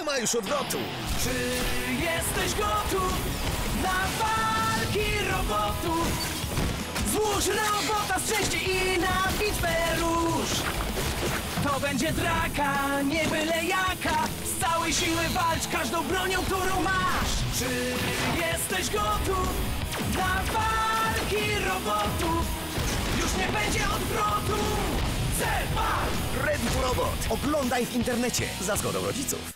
nie ma już odwrotu. Czy jesteś gotów na walki robotów? Złóż robota z części i na bitwę rusz. To będzie draka, nie byle jaka. Z całej siły walcz każdą bronią, którą masz. Czy jesteś gotów na walki robotów? Już nie będzie odwrotu. Cel, walcz! Ready to Robot. Oglądaj w internecie za zgodą rodziców.